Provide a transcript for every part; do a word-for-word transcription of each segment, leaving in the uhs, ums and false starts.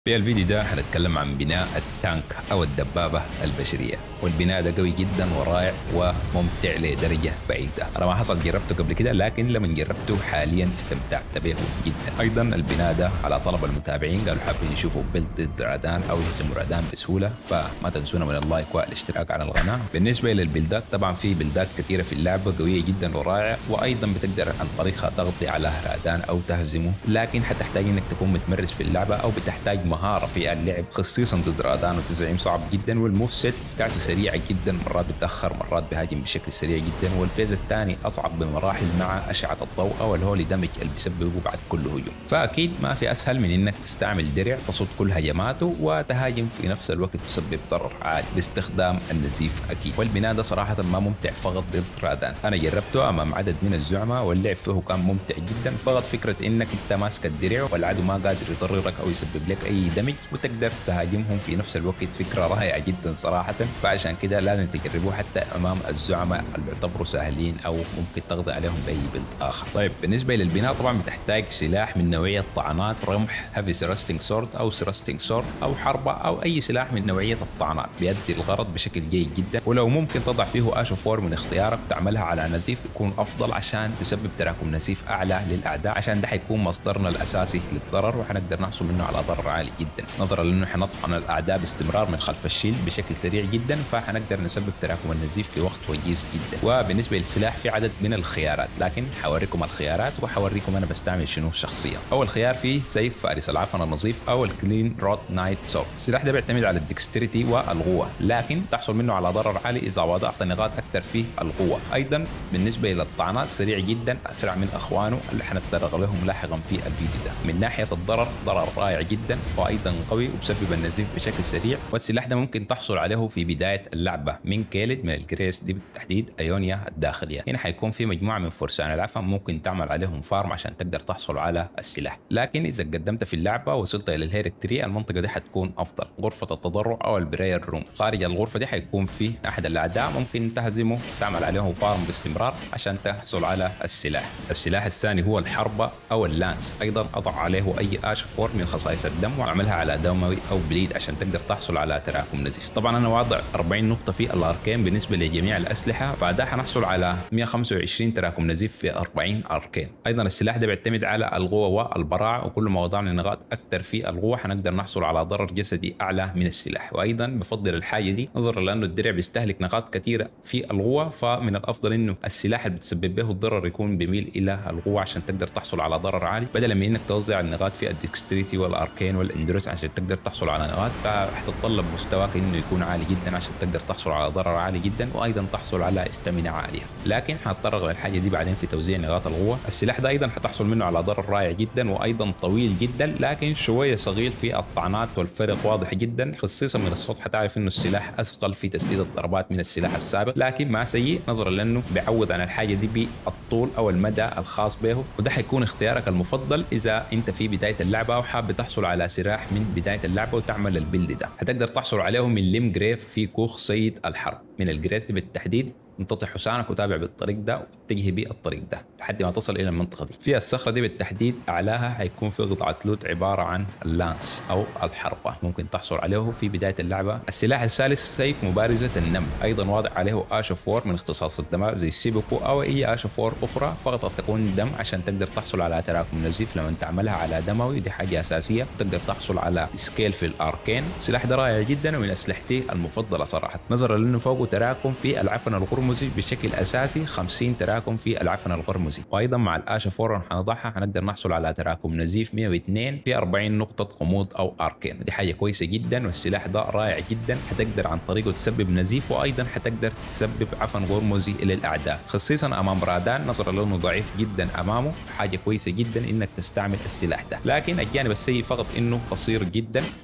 في الفيديو ده هنتكلم عن بناء التانك أو الدبابة البشرية، والبناء ده قوي جدا ورائع وممتع لدرجة بعيدة. أنا ما حصل جربته قبل كده، لكن لما جربته حاليا استمتعت به جدا. أيضا البناء ده على طلب المتابعين، قالوا حابين يشوفوا بيلد رادان أو يهزموا رادان بسهولة، فما تنسونا من اللايك والاشتراك على القناة. بالنسبة للبلدات، طبعا في بلدات كثيرة في اللعبة قوية جدا ورائعة، وأيضا بتقدر عن طريقها تغطي على رادان أو تهزمه، لكن حتحتاج إنك تكون متمرس في اللعبة أو بتحتاج مهارة في اللعب، خصيصا ضد رادان وتزعيم صعب جدا. والموف سيت بتاعته سريعة جدا، مرات بتأخر مرات بهاجم بشكل سريع جدا. والفيز الثاني أصعب بمراحل مع أشعة الضوء أو الهولي دمج اللي بيسببه بعد كل هجوم. فأكيد ما في أسهل من إنك تستعمل درع تصد كل هجماته وتهاجم في نفس الوقت تسبب ضرر عالي باستخدام النزيف أكيد. والبناء ده صراحة ما ممتع فقط ضد رادان، أنا جربته أمام عدد من الزعماء واللعب فيه كان ممتع جدا. فقط فكرة إنك أنت ماسك الدرع والعدو ما قادر يضررك أو يسبب لك أي دمج وتقدر تهاجمهم في نفس الوقت، فكرة رائعة جدا صراحة. فعشان كده لازم تجربوه حتى أمام الزعماء اللي بيعتبروا سهلين أو ممكن تقضي عليهم بأي بلد آخر. طيب بالنسبة للبناء، طبعا بتحتاج سلاح من نوعية طعنات، رمح، هيفي سيرستنج سورد أو سيرستنج سورد أو حربة أو أي سلاح من نوعية الطعنات بيؤدي الغرض بشكل جيد جدا. ولو ممكن تضع فيه آش فور من اختيارك تعملها على نزيف يكون أفضل عشان تسبب تراكم نزيف أعلى للأعداء، عشان ده حيكون مصدرنا الأساسي للضرر وحنقدر نحصل منه على ضرر عالي جدا، نظرا لأنه حنطعن الأعداء باستمرار من خلف الشيل بشكل سريع جدا، فحنقدر نسبب تراكم النزيف في وقت وجيز جدا. وبالنسبة للسلاح في عدد من الخيارات، لكن حوريكم الخيارات وحوريكم أنا بستعمل شنو شخصيا. أول خيار فيه سيف فارس العفن النظيف أو الكلين روت نايت سورد. السلاح ده بيعتمد على الدكستريتي والقوة، لكن تحصل منه على ضرر عالي إذا وضعت نقاط أكثر فيه القوة. أيضا بالنسبة للطعنات سريع جدا، أسرع من أخوانه اللي حنتطرق لهم لاحقا في الفيديو ده. من ناحية الضرر، ضرر رائع جدا وأيضا قوي وبسبب النزيف بشكل سريع. والسلاح ده ممكن تحصل عليه في بداية اللعبة من كيلد من الجريس دي بالتحديد ايونيا الداخلية. هنا حيكون في مجموعة من فرسان العفن ممكن تعمل عليهم فارم عشان تقدر تحصل على السلاح، لكن إذا قدمت في اللعبة وصلت إلى الهيرك تري المنطقة دي حتكون أفضل، غرفة التضرع أو البراير روم. خارج الغرفة دي حيكون في أحد الأعداء ممكن تهزمه تعمل عليه فارم باستمرار عشان تحصل على السلاح. السلاح الثاني هو الحربة أو اللانس، أيضا أضع عليه أي آش فور من خصائص الدم وأعملها على دموي أو بليد عشان تقدر تحصل على تراكم نزيف. طبعا أنا واضع أربعين نقطة في الأركين بالنسبة لجميع الأسلحة، فده حنحصل على مئة وخمسة وعشرين تراكم نزيف في أربعين أركين. أيضا السلاح ده بيعتمد على القوة والبراعة، وكل ما وضعنا نقاط أكثر في القوة حنقدر نحصل على ضرر جسدي أعلى من السلاح. وأيضا بفضل الحاجة دي نظرا لأنه الدرع بيستهلك نقاط كثيرة في القوة، فمن الأفضل إنه السلاح اللي بتسبب به الضرر يكون بيميل إلى القوة عشان تقدر تحصل على ضرر عالي، بدلا من إنك توزع النقاط في الدكستريتي والأركين والاندورس عشان تقدر تحصل على نقاط، فحتتطلب مستواك إنه يكون عالي جدا عشان تقدر تحصل على ضرر عالي جدا وأيضا تحصل على استامينا عالية. لكن حنتطرق للحاجة دي بعدين في توزيع نقاط القوة. السلاح ده أيضا حتحصل منه على ضرر رائع جدا وأيضا طويل جدا، لكن شوية صغير في الطعنات والفرق واضح جدا، خصيصا من الصوت حتعرف إنه السلاح أثقل في تسديد الضربات من السلاح السابق، لكن ما سيء نظرا لأنه بيعوض عن الحاجة دي بالطول أو المدى الخاص به. وده حيكون اختيارك المفضل إذا أنت في بداية اللعبة وحاب تحصل على سلاح من بداية اللعبة وتعمل البيلد ده. هتقدر تحصل عليه من ليم جريف في كوخ سيد الحرب من الجريس دي بالتحديد. انتطي حسانك وتابع بالطريق ده واتجه بيه الطريق ده لحد ما تصل الى المنطقه دي. في الصخره دي بالتحديد اعلاها حيكون في قطعه لوت عباره عن اللانس او الحربه ممكن تحصل عليه في بدايه اللعبه. السلاح الثالث سيف مبارزه النمل، ايضا واضع عليه آش فور من اختصاص الدماء زي السيبوكو او اي آش فور اخرى، فقط تكون دم عشان تقدر تحصل على تراكم نزيف لما تعملها على دموي، دي حاجه اساسيه. تقدر تحصل على سكيل في الاركين. السلاح ده رائع جدا ومن اسلحتي المفضله صراحه، نظرا لانه فوقه تراكم في العفن القرمزي بشكل اساسي خمسين تراكم في العفن القرمزي. وايضا مع الآش فور حنضعها حنقدر نحصل على تراكم نزيف مئة واثنين في أربعين نقطه غموض او اركين، دي حاجه كويسه جدا. والسلاح ده رائع جدا، حتقدر عن طريقه تسبب نزيف وايضا حتقدر تسبب عفن قرمزي للاعداء، خصيصا امام رادان نظرا لانه ضعيف جدا امامه. حاجه كويسه جدا انك تستعمل السلاح ده، لكن الجانب السيء فقط انه قصير جدا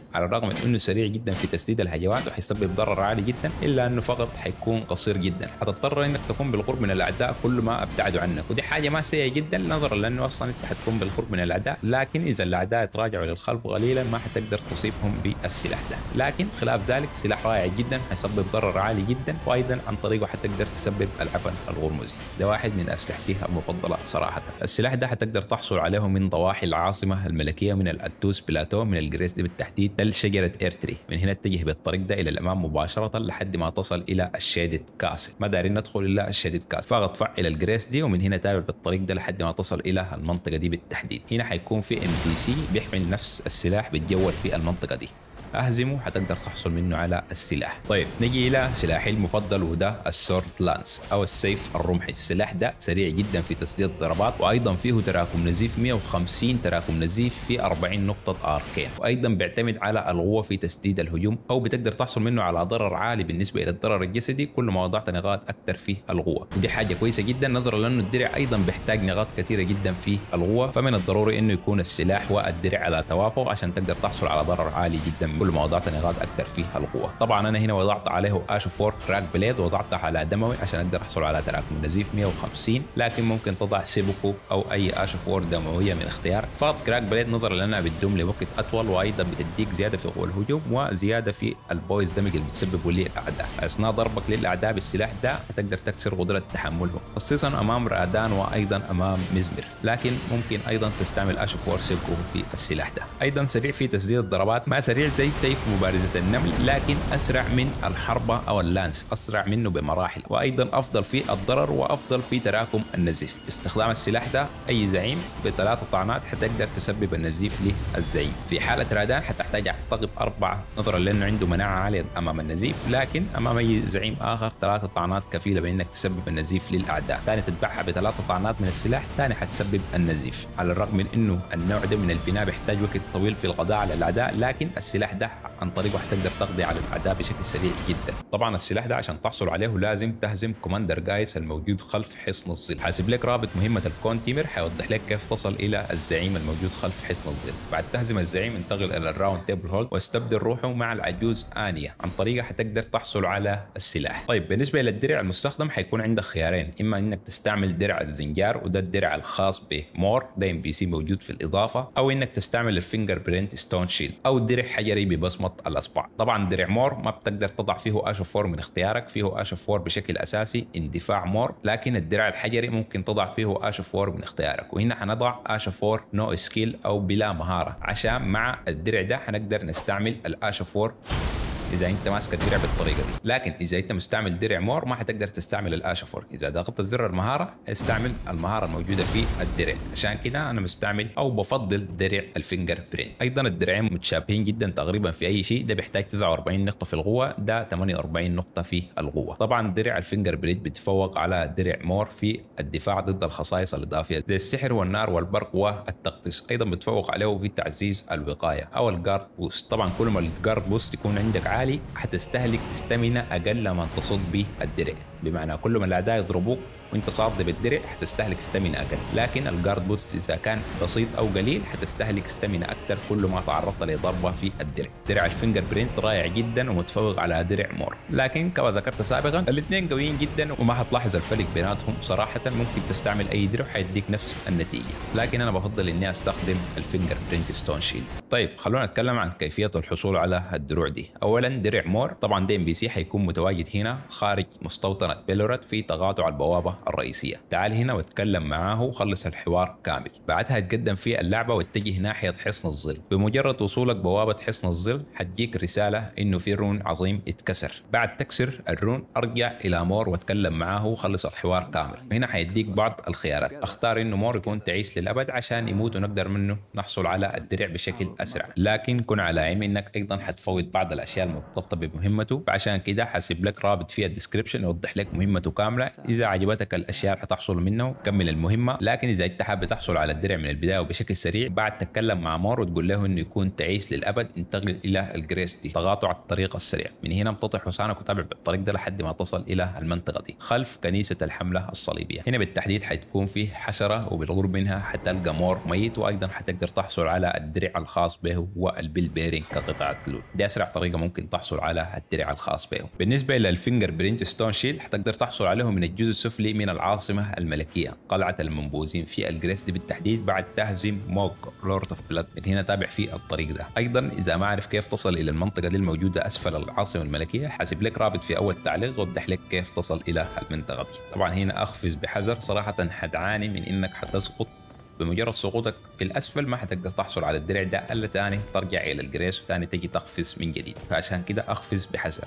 على الرغم من انه سريع جدا في تسديد الهجمات وحيسبب ضرر عالي جدا، الا انه فقط حيكون قصير جدا، حتضطر انك تكون بالقرب من الاعداء كل ما ابتعدوا عنك، ودي حاجه ما سيئه جدا نظرا لانه اصلا انت حتكون بالقرب من الاعداء، لكن اذا الاعداء تراجعوا للخلف قليلا ما حتقدر تصيبهم بالسلاح ده. لكن خلاف ذلك سلاح رائع جدا، حيسبب ضرر عالي جدا، وايضا عن طريقه حتقدر تسبب العفن الغرمزي. ده واحد من اسلحتي المفضله صراحه. السلاح ده حتقدر تحصل عليه من ضواحي العاصمه الملكيه من الالتوس بلاتو من الجريس دي بالتحديد تل شجره ايرتري. من هنا اتجه بالطريق ده الى الامام مباشره لحد ما تصل الى الشيدد كاسل. ما دارين ندخل الا الشيدد كاسل، فقط فعل الجريس دي ومن هنا تابع بالطريق ده لحد ما تصل الى المنطقه دي بالتحديد. هنا حيكون في ام بي سي بيحمل نفس السلاح بيتجول في المنطقه دي، اهزمه حتقدر تحصل منه على السلاح. طيب نجي الى سلاحي المفضل وده السورد لانس او السيف الرمحي. السلاح ده سريع جدا في تسديد الضربات، وايضا فيه تراكم نزيف مئة وخمسين تراكم نزيف في أربعين نقطه اركين، وايضا بيعتمد على القوه في تسديد الهجوم، او بتقدر تحصل منه على ضرر عالي بالنسبه الى الضرر الجسدي كل ما وضعت نقاط اكثر في القوه. ودي حاجه كويسه جدا نظرا لانه الدرع ايضا بيحتاج نقاط كثيره جدا في القوه، فمن الضروري انه يكون السلاح والدرع على توافق عشان تقدر تحصل على ضرر عالي جدا كل ما وضعت نقاط اكثر في القوه. طبعا انا هنا وضعت عليه اش فور كراك بليد، وضعتها على دموي عشان اقدر احصل على تراكم نزيف مئة وخمسين، لكن ممكن تضع سيبوكو او اي اش فور دمويه من اختيارك. فقط كراك بليد نظرا لانها بتدوم لوقت اطول، وايضا بتديك زياده في قوه الهجوم وزياده في البويز دمج اللي بتسببه للاعداء. اثناء ضربك للاعداء بالسلاح ده هتقدر تكسر قدره تحملهم، خصيصا امام رادان وايضا امام مزمر، لكن ممكن ايضا تستعمل اش فور سيبوكو في السلاح ده. ايضا سريع في تسديد الضربات، ما سريع زي سيف مبارزة النمل لكن أسرع من الحربة أو اللانس، أسرع منه بمراحل، وأيضا أفضل في الضرر وأفضل في تراكم النزيف. استخدام السلاح ده أي زعيم بثلاثة طعنات حتقدر تسبب النزيف للزعيم. في حالة رادان حتحتاج أعتقد أربعة نظرا لأنه عنده مناعة عالية أمام النزيف، لكن أمام أي زعيم آخر ثلاثة طعنات كفيلة بأنك تسبب النزيف للأعداء. ثاني تتبعها بثلاثة طعنات من السلاح، ثاني حتسبب النزيف. على الرغم من أنه النوع ده من البناء بيحتاج وقت طويل في القضاء على الأعداء، لكن السلاح ده عن طريقه حتقدر تقضي على الاعداء بشكل سريع جدا. طبعا السلاح ده عشان تحصل عليه لازم تهزم كوماندر جايس الموجود خلف حصن الظل. حاسب لك رابط مهمه الكون تيمر حيوضح لك كيف تصل الى الزعيم الموجود خلف حصن الظل. بعد تهزم الزعيم انتقل الى الراوند تيبل هولد واستبدل روحه مع العجوز انيا، عن طريقه حتقدر تحصل على السلاح. طيب بالنسبه للدرع المستخدم حيكون عندك خيارين، اما انك تستعمل درع الزنجار وده الدرع الخاص بمور، ده ام بي سي موجود في الاضافه، او انك تستعمل الفينجر برينت ستون شيلد او درع حجري ببصمه الاصبع. طبعا درع مور ما بتقدر تضع فيه اش فور من اختيارك، فيه اش فور بشكل اساسي اندفاع مور، لكن الدرع الحجري ممكن تضع فيه اش فور من اختيارك، وهنا حنضع اش فور نو سكيل او بلا مهاره، عشان مع الدرع ده حنقدر نستعمل الاش فور اذا انت ماسك الدرع بالطريقه دي. لكن اذا انت مستعمل درع مور ما حتقدر تستعمل الاشفور، اذا ضغطت زر المهاره استعمل المهاره الموجوده في الدرع. عشان كده انا مستعمل او بفضل درع الفينجر برينت. ايضا الدرعين متشابهين جدا تقريبا في اي شيء، ده بيحتاج تسعة وأربعين نقطه في القوه، ده ثمانية وأربعين نقطه في القوه. طبعا درع الفينجر برينت بيتفوق على درع مور في الدفاع ضد الخصائص الاضافيه زي السحر والنار والبرق والتقطيس، ايضا بيتفوق عليه في تعزيز الوقايه او الجارد بوست. طبعا كل ما الجارد بوست يكون عندك عالي حتستهلك استامينا اقل ما تصد به الدرع، بمعنى كل ما الاعداء يضربوك وانت صاد بالدرع حتستهلك استامينا اقل، لكن الجارد بوست اذا كان بسيط او قليل حتستهلك استامينا اكثر كل ما تعرضت لضربه في الدرع. درع الفينجر برينت رائع جدا ومتفوق على درع مور، لكن كما ذكرت سابقا الاثنين قويين جدا وما حتلاحظ الفرق بيناتهم صراحه. ممكن تستعمل اي درع حيديك نفس النتيجه، لكن انا بفضل اني استخدم الفينجر برينت ستون شيلد. طيب خلونا نتكلم عن كيفيه الحصول على الدروع دي. اولا درع مور طبعا دي ام بي سي حيكون متواجد هنا خارج مستوطنه بيلورات في تقاطع البوابه الرئيسيه. تعال هنا واتكلم معاه وخلص الحوار كامل، بعدها تقدم في اللعبه واتجه ناحيه حصن الظل. بمجرد وصولك بوابه حصن الظل حتجيك رساله انه في رون عظيم اتكسر. بعد تكسر الرون ارجع الى مور واتكلم معاه وخلص الحوار كامل. هنا حيديك بعض الخيارات، اختار انه مور يكون تعيش للابد عشان يموت ونقدر منه نحصل على الدرع بشكل اسرع، لكن كن على علم انك ايضا حتفوت بعض الاشياء المرتبطه بمهمته، فعشان كده حاسب لك رابط في الديسكربشن يوضح بيفتح لك مهمته كامله. اذا عجبتك الاشياء اللي حتحصل منه كمل المهمه، لكن اذا انت حابب تحصل على الدرع من البدايه وبشكل سريع بعد تتكلم مع مور وتقول له انه يكون تعيس للابد انتقل الى الجريس دي، تقاطع الطريق السريع. من هنا امتطح حصانك وتابع بالطريق ده لحد ما تصل الى المنطقه دي خلف كنيسه الحمله الصليبيه. هنا بالتحديد حتكون في حشره وبالقرب منها حتلقى مور ميت، وايضا حتقدر تحصل على الدرع الخاص به والبيل بيرنج كقطعه لود. دي اسرع طريقه ممكن تحصل على الدرع الخاص به. بالنسبه للفينجر برينت ستون شيل حتقدر تحصل عليه من الجزء السفلي من العاصمه الملكيه قلعه المنبوذين في الجريس دي بالتحديد بعد تهزيم موغ لورد اوف بلاد. من هنا تابع في الطريق ده. ايضا اذا ما عارف كيف تصل الى المنطقه دي الموجوده اسفل العاصمه الملكيه حاسب لك رابط في اول تعليق يوضح لك كيف تصل الى المنطقه دي. طبعا هنا اقفز بحذر، صراحه حتعاني من انك حتسقط. بمجرد سقوطك في الاسفل ما حتقدر تحصل على الدرع ده الا ثاني ترجع الى الجريس وثاني تجي تقفز من جديد، فعشان كده اقفز بحذر.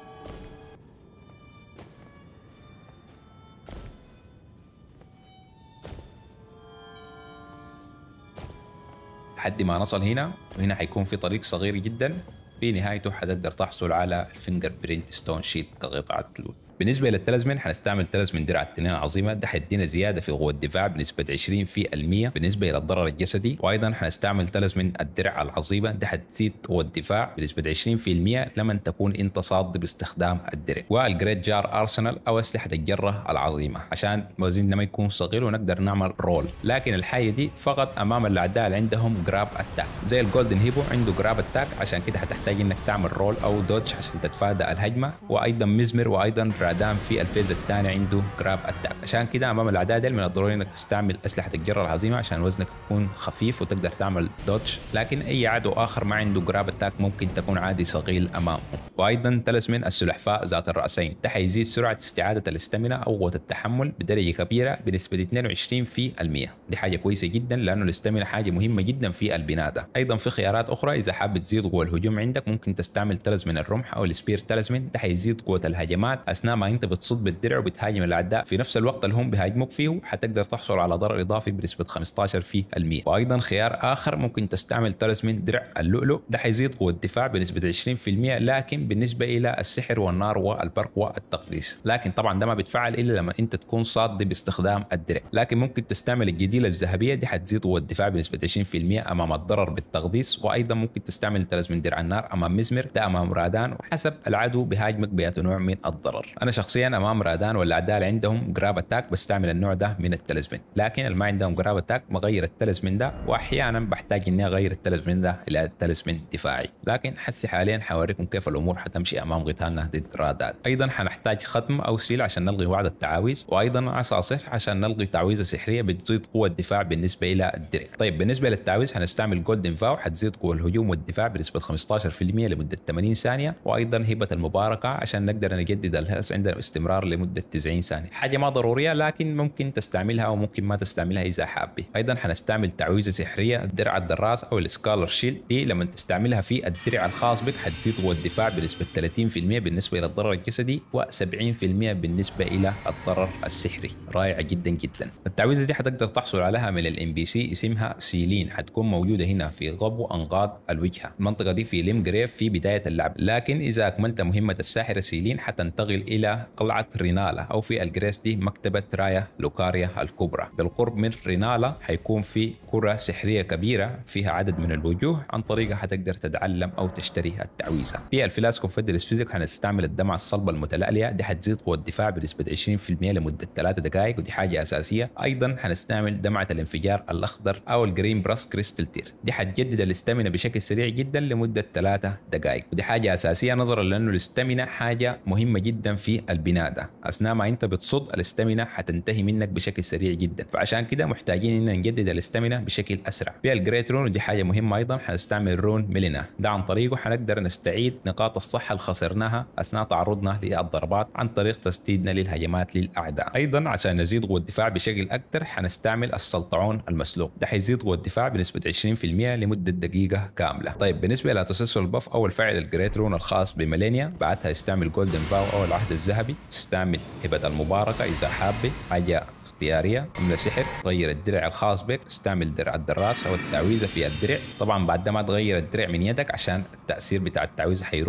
لحد ما نصل هنا، وهنا حيكون في طريق صغير جدا في نهايته حتقدر تحصل على الفينجر برينت ستون شيت كقطعة لود. بالنسبه للتلزمن حنستعمل تلزمن درع التنين العظيمه، ده حيدينا زياده في قوه الدفاع بنسبه عشرين بالمئة بالنسبه الى الضرر الجسدي، وايضا حنستعمل تلزمن الدرع العظيمه، ده حتزيد قوه الدفاع بنسبه عشرين بالمئة لما تكون انت صاد باستخدام الدرع. والجريت جار ارسنال او اسلحه الجره العظيمه عشان وزننا ما يكون صغير ونقدر نعمل رول، لكن الحاجه دي فقط امام الاعداء اللي عندهم جراب اتاك. زي الجولدن هيبو عنده جراب اتاك، عشان كده حتحتاج انك تعمل رول او دوج عشان تتفادى الهجمه، وايضا مزمر وايضا رادام في الفيز الثاني عنده جراب اتاك. عشان كده امام الاعداء دي من الضروري انك تستعمل اسلحه الجره العظيمه عشان وزنك يكون خفيف وتقدر تعمل دوج، لكن اي عدو اخر ما عنده جراب اتاك ممكن تكون عادي صغير امامه. وايضا تلسمن السلحفاء ذات الراسين، ده حيزيد سرعه استعاده الاستامينا او قوه التحمل بدرجه كبيره بنسبه اثنين وعشرين بالمئة. دي حاجه كويسه جدا لانه الاستامينا حاجه مهمه جدا في البناء ده. ايضا في خيارات اخرى اذا حابب تزيد قوه الهجوم عندك ممكن تستعمل تلسمن الرمح او السبير تلسمن، ده حيزيد قوه الهجمات اثناء ما انت بتصد بالدرع وبتهاجم الاعداء في نفس الوقت اللي هم بيهاجموك فيه، حتقدر تحصل على ضرر اضافي بنسبه خمسة عشر بالمئة. وايضا خيار اخر ممكن تستعمل تلسمن درع اللؤلؤ، ده حيزيد قوه الدفاع بنسبه عشرين بالمئة لكن بالنسبه الى السحر والنار والبرق والتقديس، لكن طبعا ده ما بيتفعل الا لما انت تكون صاد باستخدام الدرع. لكن ممكن تستعمل الجديله الذهبيه، دي حتزيد قوه الدفاع بنسبه عشرين بالمئة امام الضرر بالتقديس. وايضا ممكن تستعمل تلسمن درع النار امام مزمر، ده امام رادان، وحسب العدو بيهاجمك بأي نوع من الضرر. انا شخصيا امام رادان والاعداء اللي عندهم جراب اتاك بستعمل النوع ده من التلسمن، لكن اللي ما عندهم جراب اتاك بغير التلسمن ده، واحيانا بحتاج اني اغير التلسمن ده الى تلسمن دفاعي. لكن حسي حاليا حوريكم كيف الامور حتمشي امام قتالنا ضد رادان. ايضا حنحتاج ختم او سيل عشان نلغي وعد التعاويذ، وايضا عصا سحر عشان نلغي تعويذه سحريه بتزيد قوه الدفاع بالنسبه الى الدرع. طيب بالنسبه للتعويذ حنستعمل جولدن فاو، حتزيد قوه الهجوم والدفاع بنسبه خمسة عشر بالمئة لمده ثمانين ثانيه، وايضا هبه المباركه عشان نقدر نجدد الهرس عندنا باستمرار لمده تسعين ثانيه. حاجه ما ضروريه لكن ممكن تستعملها وممكن ما تستعملها اذا حابه. ايضا حنستعمل تعويذه سحريه الدرع الدراس او السكالر شيلد، دي لما تستعملها في الدرع الخاص بك حتزيد قوه الدفاع بنسبه ثلاثين بالمئة بالنسبه الى الضرر الجسدي و70% بالنسبه الى الضرر السحري. رائعه جدا جدا. التعويذه دي حتقدر تحصل عليها من الام بي سي اسمها سيلين، حتكون موجوده هنا في غبو انقاض الوجهه، المنطقه دي في ليم جريف في بدايه اللعب. لكن اذا اكملت مهمه الساحره سيلين حتنتقل الى قلعه رينالا او في الجريس دي مكتبه رايا لوكاريا الكبرى. بالقرب من رينالا حيكون في كره سحريه كبيره فيها عدد من الوجوه، عن طريقها حتقدر تتعلم او تشتري التعويذه. في الفلاس كونفدرس فيزيك حنستعمل الدمعه الصلبه المتلألئه، دي حتزيد قوه الدفاع بنسبه عشرين بالمئة لمده ثلاث دقائق ودي حاجه اساسيه. ايضا حنستعمل دمعه الانفجار الاخضر او الجرين براس كريستال تير، دي حتجدد الاستامينا بشكل سريع جدا لمده ثلاث دقائق ودي حاجه اساسيه نظرا لانه الاستامينا حاجه مهمه جدا في البناء ده. اثناء ما انت بتصد الاستامينا حتنتهي منك بشكل سريع جدا، فعشان كده محتاجين ان نجدد الاستامينا بشكل اسرع. في الجريت رون ودي حاجه مهمه ايضا حنستعمل رون ميلينا، ده عن طريقه حنقدر نستعيد نقاط الصحه اللي خسرناها اثناء تعرضنا للضربات عن طريق تسديدنا للهجمات للاعداء. ايضا عشان نزيد قوه الدفاع بشكل اكثر حنستعمل السلطعون المسلوق، ده حيزيد قوه الدفاع بنسبه عشرين بالمئة لمده دقيقه كامله. طيب بالنسبه لتسلسل البف او الفعل الجريت رون الخاص بميلينيا، بعدها استعمل جولدن فاو او العهد الذهبي، استعمل هبه المباركه اذا حابه، حاجه اختياريه. عمل سحر، غير الدرع الخاص بك، استعمل درع الدراس او التعويذه في الدرع. طبعا بعد ما تغير الدرع من يدك عشان التاثير بتاع التعويذه حيروح،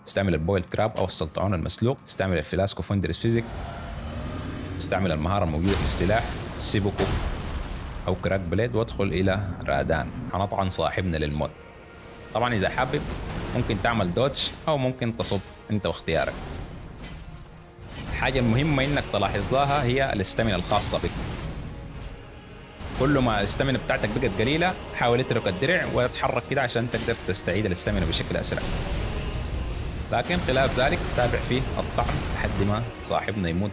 استعمل البويل كراب او السلطعون المسلوق، استعمل الفلاسكو فوندرس فيزيك، استعمل المهارة الموجودة في السلاح سيبوكو او كراك بليد، وادخل الى رادان. هنطعن صاحبنا للموت. طبعا اذا حابب ممكن تعمل دوتش او ممكن تصد انت واختيارك. الحاجة المهمة انك تلاحظ لها هي الاستامينا الخاصة بك. كل ما الاستامينا بتاعتك بقت قليلة حاول اترك الدرع وتتحرك كده عشان تقدر تستعيد الاستامينا بشكل اسرع. لكن خلاف ذلك تابع فيه الطعن لحد ما صاحبنا يموت.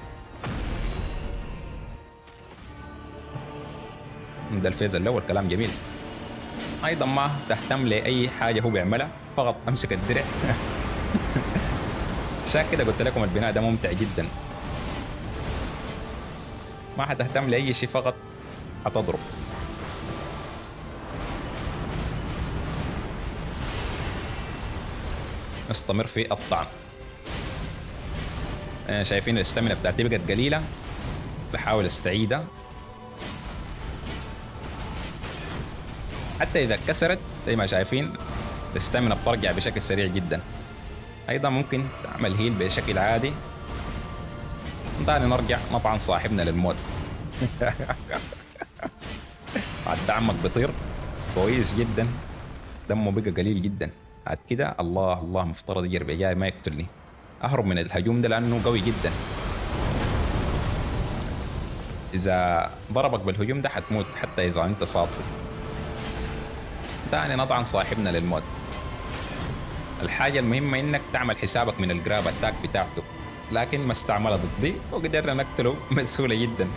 ده الفيز الاول كلام جميل. ايضا ما تهتم لاي حاجة هو بيعملها، فقط امسك الدرع. عشان كده قلت لكم البناء ده ممتع جدا. ما حتهتم لاي شيء، فقط حتضرب. استمر في الطعن. آه شايفين الاستامينا بتاعتي بقت قليلة، بحاول استعيدها. حتى اذا اتكسرت زي ما شايفين الاستامينا بترجع بشكل سريع جدا. ايضا ممكن تعمل هيل بشكل عادي. ثاني نرجع نطعن صاحبنا للموت. بعد دعمك بيطير كويس جدا، دمه بقى قليل جدا. بعد كده الله الله مفترض يجرب جاي ما يقتلني. اهرب من الهجوم ده لانه قوي جدا. اذا ضربك بالهجوم ده حتموت حتى اذا انت صابت. ثاني نطعن صاحبنا للموت. الحاجة المهمة انك تعمل حسابك من الجراب اتاك بتاعته، لكن ما استعملها ضدي وقدرنا نقتله بسهولة جدا.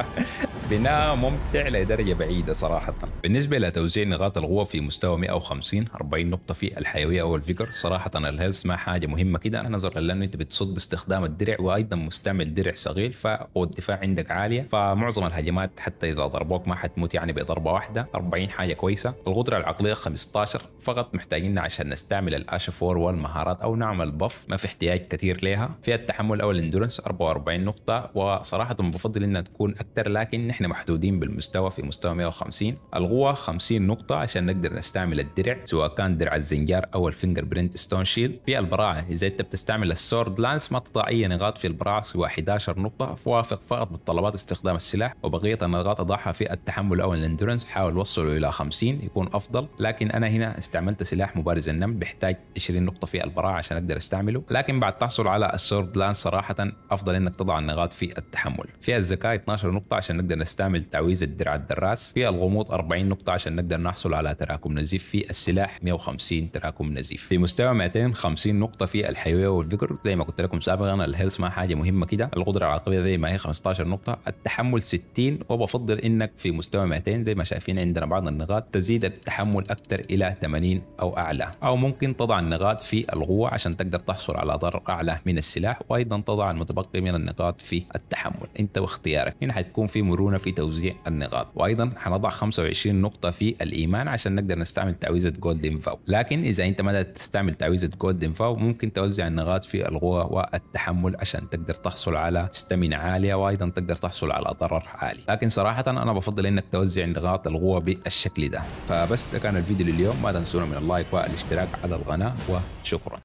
بناء ممتع لدرجة بعيدة صراحة. بالنسبة لتوزيع نقاط القوة في مستوى مئة وخمسين، أربعين نقطة في الحيوية أو الفيجر. صراحة الهيلث ما حاجة مهمة كده، نظرا لأنه أنت بتصد باستخدام الدرع، وأيضا مستعمل درع صغير فقوة الدفاع عندك عالية، فمعظم الهجمات حتى إذا ضربوك ما حتموت يعني بضربة واحدة. أربعين حاجة كويسة. القدرة العقلية خمسة عشر فقط محتاجينها عشان نستعمل الاشفور والمهارات أو نعمل بف، ما في احتياج كثير لها. في التحمل أو الاندورنس أربعة وأربعين نقطة، وصراحة بفضل إنها تكون أكثر، لكن نحن محدودين بالمستوى في مستوى مئة وخمسين. القوة خمسين نقطة عشان نقدر نستعمل الدرع، سواء كان درع الزنجار أو الفينجر برنت ستون شيلد. في البراعة إذا أنت بتستعمل السورد لانس ما تضع أي نقاط في البراعة سوى أحد عشر نقطة، فوافق فقط متطلبات استخدام السلاح، وبقية النقاط أضعها في التحمل أو الاندورنس. حاول وصله إلى خمسين يكون أفضل، لكن أنا هنا استعملت سلاح مبارز النمل بيحتاج عشرين نقطة في البراعة عشان أقدر استعمله، لكن بعد تحصل على السورد لانس صراحة أفضل إنك تضع النقاط في التحمل. في الذكاء اثني عشر نقطة عشان نقدر نستعمل تعويذ الدرع الدراس. في الغموض أربعين نقطة عشان نقدر نحصل على تراكم نزيف. في السلاح مئة وخمسين تراكم نزيف. في مستوى مئتين وخمسين نقطة في الحيوية والفيجر. زي ما قلت لكم سابقا الهيلث ما حاجة مهمة كده. القدرة العقلية زي ما هي خمسة عشر نقطة. التحمل ستين، وبفضل انك في مستوى مئتين زي ما شايفين عندنا بعض النقاط تزيد التحمل اكثر الى ثمانين او اعلى، او ممكن تضع النقاط في القوة عشان تقدر تحصل على ضرر اعلى من السلاح، وايضا تضع المتبقي من النقاط في التحمل انت واختيارك. هنا حتكون في مرونة في توزيع النقاط. وايضا حنضع خمسة وعشرين نقطة في الايمان عشان نقدر نستعمل تعويذة جولدن فاو، لكن اذا انت ما تستعمل تعويذة جولدن فاو ممكن توزع النقاط في القوة والتحمل عشان تقدر تحصل على ستامينا عالية، وايضا تقدر تحصل على ضرر عالي. لكن صراحة انا بفضل انك توزع نقاط القوة بالشكل ده. فبس ده كان الفيديو لليوم، ما تنسونا من اللايك والاشتراك على القناة، وشكرا.